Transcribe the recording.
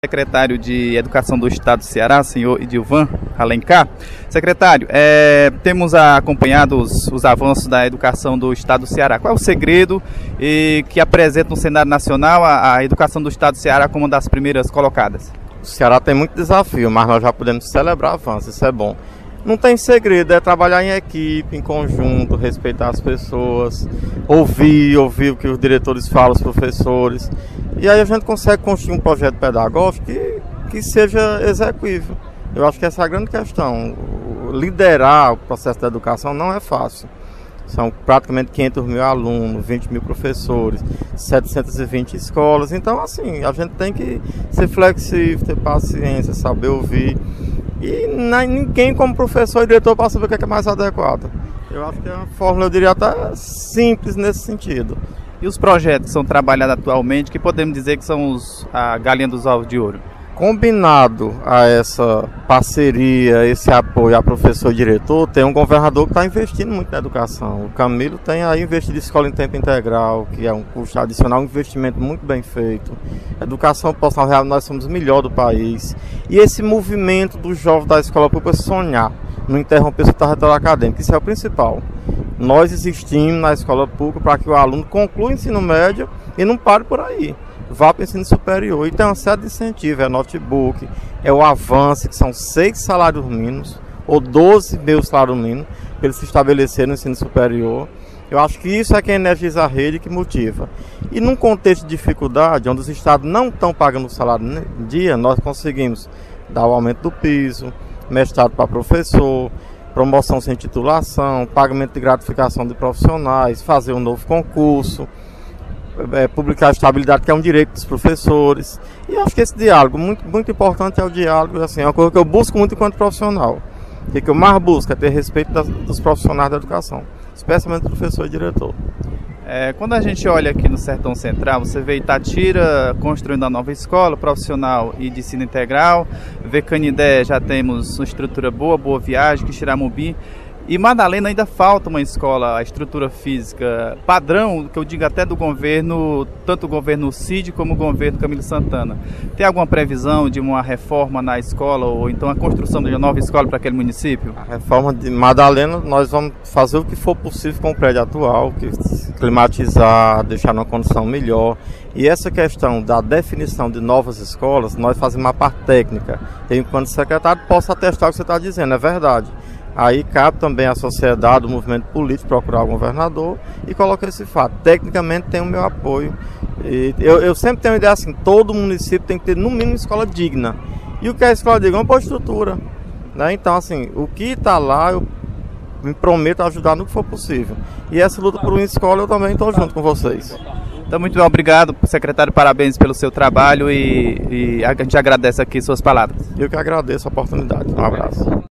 Secretário de Educação do Estado do Ceará, senhor Edilvan Alencar. Secretário, temos acompanhado os avanços da educação do Estado do Ceará. Qual é o segredo que apresenta no cenário nacional a educação do Estado do Ceará como uma das primeiras colocadas? O Ceará tem muito desafio, mas nós já podemos celebrar avanços, isso é bom. Não tem segredo, é trabalhar em equipe, em conjunto, respeitar as pessoas, ouvir o que os diretores falam, os professores. E aí a gente consegue construir um projeto pedagógico que seja execuível. Eu acho que essa é a grande questão. Liderar o processo da educação não é fácil. São praticamente 500 mil alunos, 20 mil professores, 720 escolas. Então, assim, a gente tem que ser flexível, ter paciência, saber ouvir. E ninguém como professor e diretor para saber o que é mais adequado. Eu acho que é uma fórmula, eu diria até simples nesse sentido. E os projetos que são trabalhados atualmente, que podemos dizer que são a galinha dos ovos de ouro? Combinado a essa parceria, esse apoio a professor e diretor, tem um governador que está investindo muito na educação. O Camilo tem aí investido em escola em tempo integral, que é um custo adicional, um investimento muito bem feito. Educação profissional real, nós somos o melhor do país. E esse movimento dos jovens da escola pública sonhar, não interromper seu território acadêmico, isso é o principal. Nós existimos na escola pública para que o aluno conclua o ensino médio e não pare por aí. Vá para o ensino superior. E tem uma série de incentivos, é notebook, é o avanço, que são 6 salários mínimos, ou 12 mil salários mínimos, para eles se estabelecerem no ensino superior. Eu acho que isso é que energiza a rede e que motiva. E num contexto de dificuldade, onde os estados não estão pagando o salário em dia, nós conseguimos dar o aumento do piso, mestrado para professor, promoção sem titulação, pagamento de gratificação de profissionais, fazer um novo concurso, publicar a estabilidade, que é um direito dos professores. E eu acho que esse diálogo, muito importante é o diálogo, assim, é uma coisa que eu busco muito enquanto profissional. O que eu mais busco é ter respeito dos profissionais da educação, especialmente professor e diretor. Quando a gente olha aqui no Sertão Central, você vê Itatira construindo a nova escola profissional e de ensino integral, vê Canindé, já temos uma estrutura boa, Boa Viagem, Quixeramobim. E Madalena ainda falta uma escola, a estrutura física padrão, que eu digo até do governo, tanto o governo Cid como o governo Camilo Santana. Tem alguma previsão de uma reforma na escola ou então a construção de uma nova escola para aquele município? A reforma de Madalena, nós vamos fazer o que for possível com o prédio atual, climatizar, deixar numa condição melhor. E essa questão da definição de novas escolas, nós fazemos uma parte técnica. Eu, enquanto secretário, posso atestar o que você está dizendo, é verdade. Aí cabe também à sociedade, o movimento político, procurar o governador e colocar esse fato. Tecnicamente tem o meu apoio. E eu sempre tenho a ideia assim, todo município tem que ter no mínimo escola digna. E o que é a escola digna? Uma boa estrutura. Né? Então, assim, o que está lá, eu me prometo ajudar no que for possível. E essa luta por uma escola, eu também estou junto com vocês. Então, muito bem, obrigado, secretário, parabéns pelo seu trabalho e a gente agradece aqui suas palavras. Eu que agradeço a oportunidade. Um abraço.